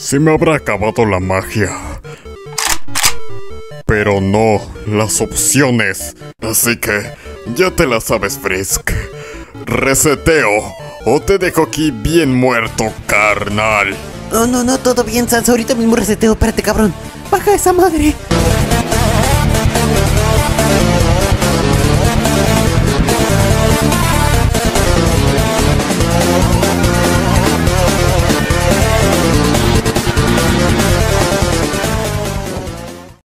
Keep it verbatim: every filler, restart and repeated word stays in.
Se me habrá acabado la magia. Pero no las opciones. Así que ya te la sabes, Frisk. Reseteo o te dejo aquí bien muerto, carnal. Oh, no, no, todo bien, Sans. Ahorita mismo reseteo. Espérate, cabrón. Baja esa madre.